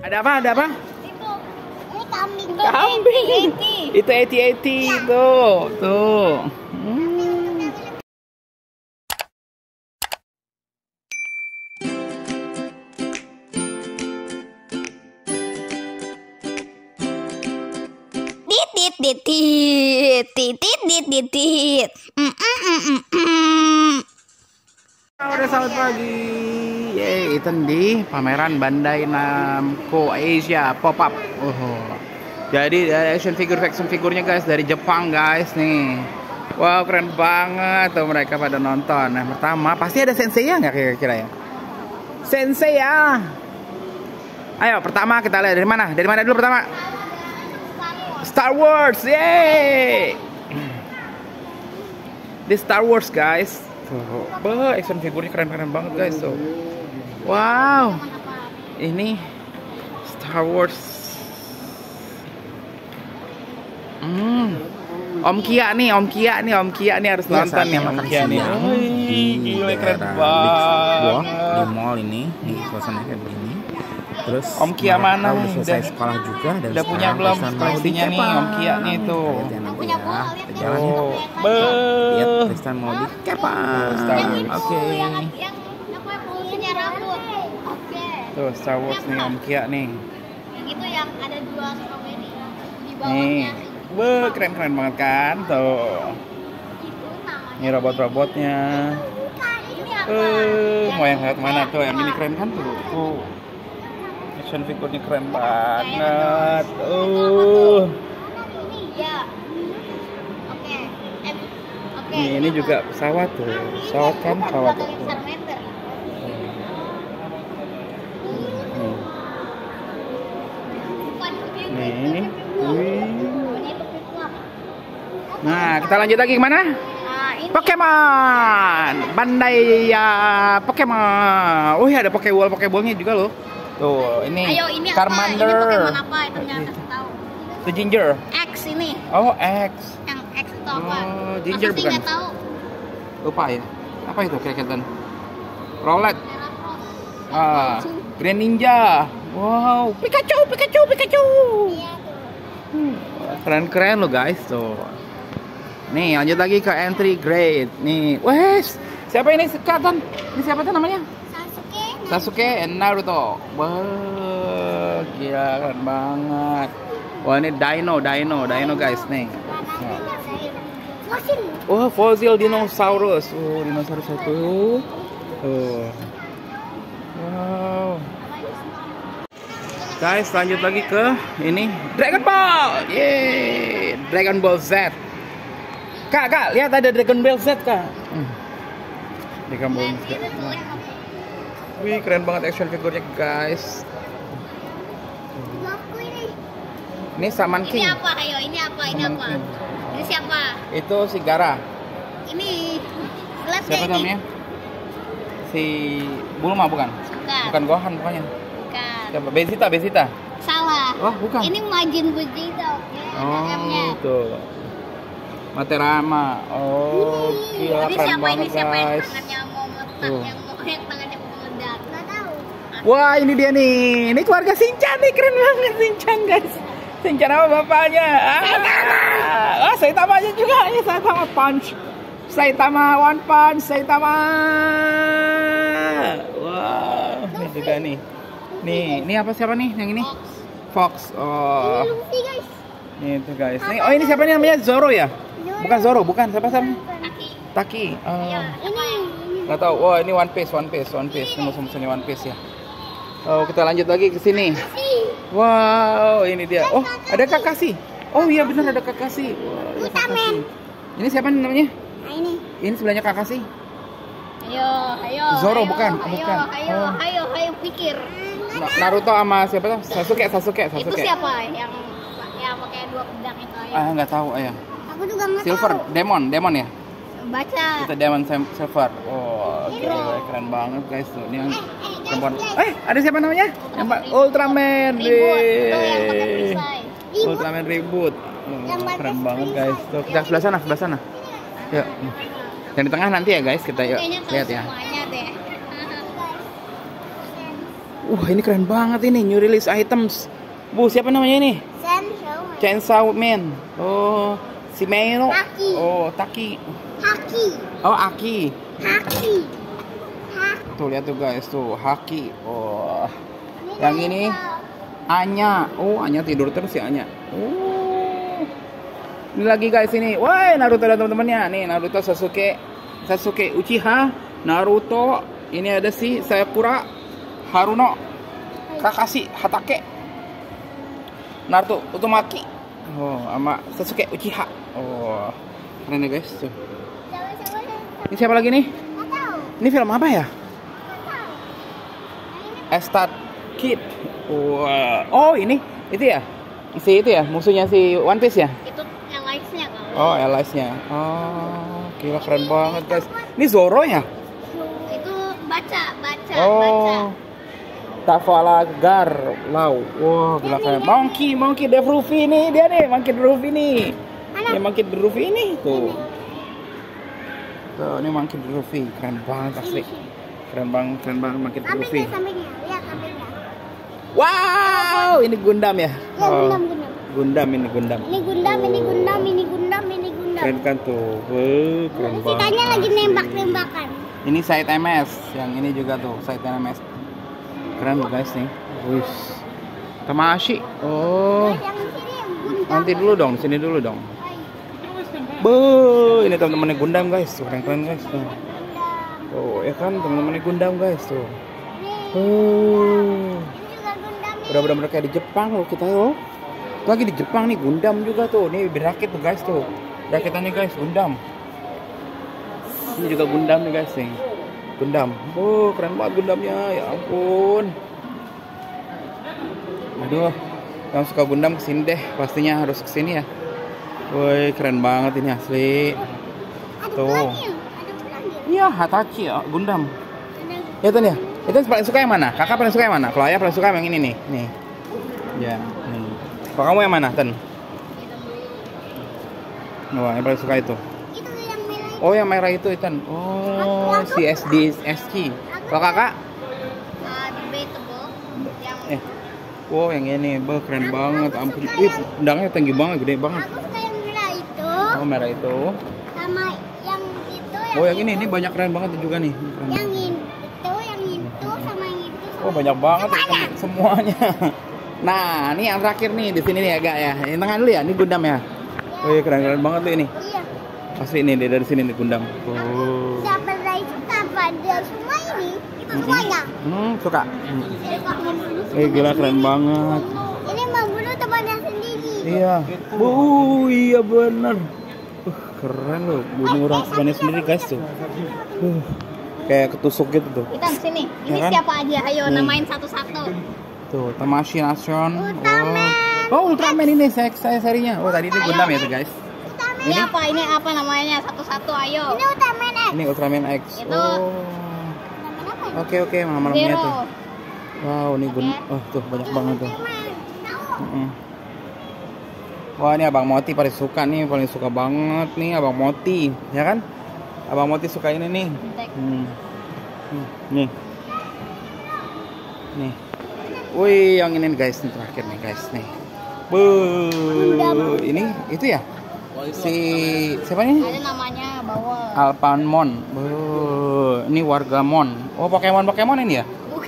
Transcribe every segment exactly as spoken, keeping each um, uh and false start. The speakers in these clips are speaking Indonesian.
Ada apa? Ada apa? Itu, ini kambing. Kambing. Itu eighty eighty tuh, tuh. Hmm. Titit titit titit titit titit. Mm, mm, mm, mm, mm. Udah selamat pagi. Yeay, Ethan di pameran Bandai Namco Asia Pop-up. Oh. Jadi dari action figure action figurnya guys dari Jepang guys nih. Wow, keren banget tuh mereka pada nonton. Nah, pertama pasti ada Sensei ya nggak kira-kira ya? Sensei ya. Ayo, pertama kita lihat dari mana? Dari mana dulu pertama? Star Wars, yeay! Di Star Wars guys. Tuh, bah, action figurnya keren-keren banget guys tuh. Wow, ini Star Wars. Hmm, Om Kia nih, Om Kia nih, Om Kia nih harus Ya, nonton nih, Om Kia nih. Wih, gila keren banget. Di mall ini, nih suasananya kayak begini. Terus Om Kia mana udah nih? selesai Udah- sekolah juga dan Udah punya sekarang belum Tristan mau koleksinya di nih, Om Kia nih Kepang. tuh. Lihat ya nanti ya, kita jalan ya. Oh, Lihat beuh. Tristan mau di Kepang. Star Wars. Oke. Yang yang apa pulsinya rambut. Oke. Tuh Star Wars nih, Om Kia nih. Yang itu yang ada dua stroberi di Nih, bawahnya. wah keren-keren banget kan tuh. Itu namanya. Ini robot-robotnya. Ini apa? Eh, mau yang lihat mana tuh? Yang ini keren kan tuh. Tuh. Action figurnya keren banget. Uh. Ya. Oke. Em, Oke. Nih, ini juga pesawat tuh. Pesawat kan, pesawat tuh. Charmander. Nih. Bukan, ini- Nih. Wih. ini lebih kuat. Nah, kita lanjut lagi kemana? Nah, ini Pokemon, Bandai ya Pokemon. Oh ya ada Pokeball, Pokeballnya juga loh. Tuh, ini Ayo ini Charmander. apa? Ini Pokemon apa? Itu nggak kasih tahu. Itu Ginger. X ini. Oh, X. Yang X itu apa? Oh, Ginger Masa sih bukan? nggak tahu? Lupa ya. Apa itu kayak Rowlet. Heracross. Ah, Green Ninja. Wow, Pikachu, Pikachu, Pikachu. Iya tuh. Hmm, keren-keren loh guys tuh. Nih, lanjut lagi ke entry grade. Nih, wes. Siapa ini sekarang? Ini siapa tuh namanya? Sasuke. Sasuke and Naruto. Wah, gila keren banget. Wah, ini Dino, Dino, Dino guys nih. Fosil. Wah, fosil dinosaurus. Oh, dinosaurus satu. Oh. Wow. Guys, lanjut lagi ke ini Dragon Ball. Yeay, Dragon Ball Z. Kak, Kak, lihat ada Dragon Ball Z, Kak. Hmm. Dragon Ball Z. Wih, keren banget action figurnya, guys. Aku ini. Ini Saman Ini King. apa? Ayo, ini apa? Ini Saman apa? King. Ini siapa? Itu si Gara. Ini gelas Siapa kayak ini. namanya? Si Bulma bukan? Bukan. Bukan Gohan bukannya. Bukan. Siapa? Bezita, Bezita. Salah. Wah, bukan. Ini Majin Vegeta, oke? Namanya. Oh, tuh. Materama. Oh, gila Ini keren siapa ini? banget Siapa yang guys. tangannya mau meletak? Tuh. Yang mau yang tangannya mau meledak? Nggak tahu. Wah, ini dia nih. Ini keluarga Shinchan nih, keren banget Shinchan guys. Shinchan apa bapaknya? Ah, ah Saitama-nya juga. Ini Saitama Punch. Saitama One Punch, Saitama. Wah, ini juga nih. Nih, ini apa siapa nih yang ini? Fox. Oh. Luffy guys. Nih itu guys. Nih, oh ini siapa nih namanya? Zoro ya? Bukan Zoro, bukan. Siapa siapa? Kaki. Taki. Oh. Ini. Nggak tahu. Wah, ini One Piece, One Piece, One Piece. Ini musuh-musuhnya One Piece ya. Oh, kita lanjut lagi ke sini. Wow, ini dia. Oh, ada Kakashi. Oh iya benar ada Kakashi. Wah, ada Kakashi. Ini siapa nih namanya? Nah ini. Ini sebelahnya Kakashi. Ayo, ayo. Zoro, ayo, bukan? Ayo, Bukan. ayo, Oh. ayo, ayo pikir. Na- Naruto sama siapa tuh? Sasuke, Sasuke, Itu Sasuke. siapa yang yang pakai dua pedang itu? Ayo. Ah, nggak tahu, ayah. Aku juga nggak Silver, Demon, Demon ya? Baca. Itu Demon Sam- Silver. Oh, gila, keren banget guys tuh. Ini yang perempuan. Eh, ada siapa namanya? Yang Pak Ultraman. Ribut. Tuh yang pakai Yeay. perisai. Ultraman ribut. Oh, Yang pakai keren banget perisai. guys. Tuh, kita sebelah sana, sebelah sana. Yuk. Yang di tengah nanti ya guys, kita yuk Kayaknya tahu lihat ya. semuanya deh. Wah, ini keren banget ini, new release items. Bu, siapa namanya ini? Chainsaw. Chainsaw Man. Oh, si Meno. Taki. Oh, Taki. Haki. Oh, Aki. Haki. Haki. Tuh lihat tuh guys, tuh Haki. Oh. Yang ini Anya. Oh, Anya tidur terus ya Anya. Oh. Ini lagi guys ini. Wah, Naruto dan teman-temannya. Nih, Naruto, Sasuke, Sasuke Uchiha, Naruto. Ini ada si Sakura, Haruno, Kakashi, Hatake, Naruto Uzumaki. Oh, sama Sasuke Uchiha. Oh. Keren ya guys tuh. Ini siapa lagi nih? Nggak tahu. Ini film apa ya? Nggak tahu. Estat Kid. Wah. Oh, ini itu ya? Si itu ya, musuhnya si One Piece ya? Itu Elias-nya kalau. Oh, Elias-nya. Oh, gila keren banget guys. Ini Zoro ya? Itu baca, baca, baca. Oh. Trafalgar Law. Wah, gila keren. Monkey, Monkey D. Ruffy nih, dia nih, Monkey D. Ruffy nih. Mana? Ya, Monkey D. Ruffy ini tuh. Tuh, ini Monkey D. Ruffy, keren banget asli. Keren banget, keren banget Monkey D. Ruffy. Sampingnya, sampingnya. Lihat sampingnya. Wow, ini Gundam ya? Ya, Gundam, Gundam. Gundam ini Gundam. Ini Gundam, ini Gundam, ini Gundam, ini Gundam. Keren kan tuh. Wah, keren banget. Sitanya lagi nembak-nembakan. Ini side M S, yang ini juga tuh side M S. Keren loh guys nih. Wih. Tamashi. Oh. Yang sini yang Gundam. Nanti dulu dong, sini dulu dong. Be, ini teman-temannya Gundam guys, tuh keren-keren guys. Tuh. Oh, ya kan teman-temannya Gundam guys tuh. Oh. Ini juga Gundam nih. Udah benar-benar kayak di Jepang loh kita loh. Lagi di Jepang nih Gundam juga tuh. Nih berakit tuh guys tuh. Rakitannya guys Gundam. Ini juga Gundam nih guys nih. Gundam. Oh, keren banget Gundamnya. Ya ampun. Aduh. Yang suka Gundam kesini deh. Pastinya harus kesini ya. Woi, keren banget ini asli. Ada Tuh. bulangnya. Ada bulangnya. Iya, Hatachi ya, Gundam. Ada Ya Tan ya. Itu paling suka yang mana? Kakak paling suka yang mana? Kalau ayah paling suka yang ini nih. Nih. Ya, nih. Kalau kamu yang mana, Tan? Wah, yang paling suka itu. itu yang merah. Oh, yang merah itu, Tan. Oh, si S D S C. Kalau kakak? Uh, debatable. Yang Eh. Wow, yang ini, bah, keren banget. Ampun. Ih, undangnya tinggi banget, gede banget. aku suka yang merah itu Oh, merah itu. sama yang itu yang Oh, yang ini, ini banyak keren banget juga nih. Keren yang banget. itu yang itu sama yang itu sama Oh, banyak banget semuanya. semuanya. Nah, ini yang terakhir nih di sini nih agak ya. Yang tengah dulu ya, ini Gundam ya. Wih, keren-keren banget tuh ini. Iya. Asli nih dari sini nih Gundam. Oh. Siapa dari suka pada semua ini? Itu semuanya. Hmm, suka. Hmm. Suka membunuh. Eh, gila keren banget. Ini membunuh temannya sendiri. Iya. Oh, iya bener. Uh, keren loh, bunuh orang temannya sendiri guys tuh. Uh, kayak ketusuk gitu tuh. Kita sini. Ini Ya kan? siapa aja? Ayo Hmm. namain satu-satu. Tuh, Tamashi Nation. Ultraman. Oh, oh Ultraman ini saya saya serinya. Oh, tadi ini Gundam ya tuh guys. Ultraman. Ini? Ini apa? Ini apa namanya? Satu-satu ayo. Ini Ultraman X. Ini Ultraman X. Itu. Oh. Ultraman apa ini? Oke oke, malam-malamnya Zero. tuh. Wow, ini gun. Oh, tuh banyak banget tuh. Mm-mm. Wah, ini Abang Moti paling suka nih, paling suka banget nih Abang Moti, ya kan? Abang Moti suka ini nih. Hmm. Hmm. Nih. Nih. Wih, yang ini guys, nih terakhir nih guys nih. Bu, ini itu ya? Si siapa ini? Ada namanya bawah. Alpanmon. Bu, ini warga Mon. Oh, Pokemon Pokemon ini ya?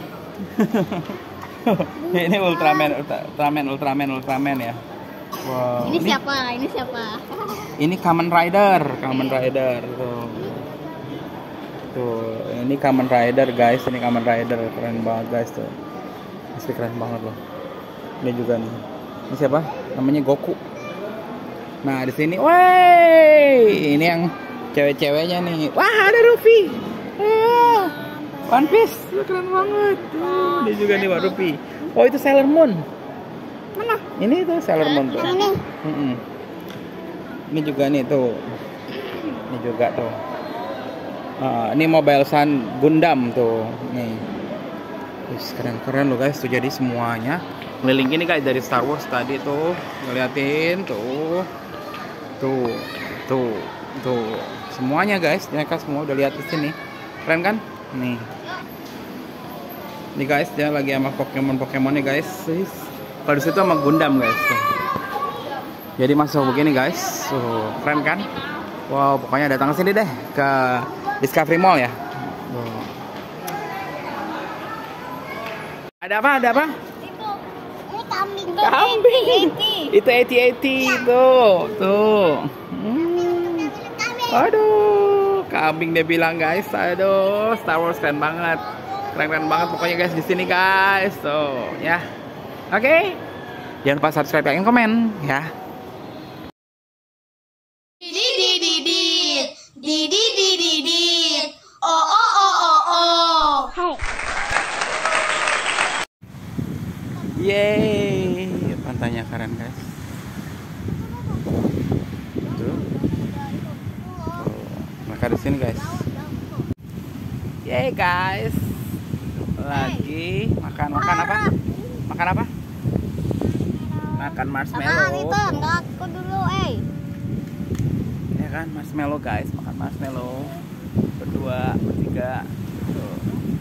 Ini Ultraman, Ultra- Ultraman, Ultraman, Ultraman ya. Wow. Ini siapa? Ini siapa? Ini Kamen Rider, Kamen Rider tuh. Tuh, ini Kamen Rider guys, ini Kamen Rider keren banget guys tuh. Asli keren banget loh. Ini juga nih. Ini siapa? Namanya Goku. Nah, di sini, woi, ini yang cewek-ceweknya nih. Wah, ada Luffy. Ah, One Piece, keren banget. Tuh, dia juga nih Pak Luffy. Oh, itu Sailor Moon. Mana? Ini tuh Sailor Moon tuh. Yang ini. Mm-mm. Ini juga nih tuh. Ini juga tuh. Ah, ini Mobile Sun Gundam tuh. Nih. Wih, keren-keren loh guys. Tuh jadi semuanya keliling ini guys dari Star Wars tadi tuh. Ngeliatin tuh. Tuh. Tuh. Tuh. Semuanya guys. Mereka semua udah lihat di sini. Keren kan? Nih. Nih guys, dia lagi sama Pokemon-Pokemon nih guys. Kalau di situ sama Gundam guys. Tuh. Jadi masuk begini guys. Tuh, keren kan? Wow, pokoknya datang ke sini deh ke Discovery Mall ya. Tuh. Ada apa? Ada apa? Itu. Ini kambing. Kambing. Itu eighty eighty tuh. Tuh. Hmm. Aduh, kambing dia bilang guys. Aduh, Star Wars keren banget. Keren-keren banget pokoknya guys di sini guys. Tuh, ya. Oke. Okay. Jangan lupa subscribe, like, dan komen ya. Didi didi didi. Didi didi didi. Oh oh oh oh oh. Hai. Yeay, pantainya keren guys. Tuh. Mereka di sini guys. Yeay guys. Lagi makan makan apa? Makan apa? Makan marshmallow. Itu enggak aku dulu, eh. Ya kan, marshmallow guys, makan marshmallow. Berdua, bertiga. Tuh.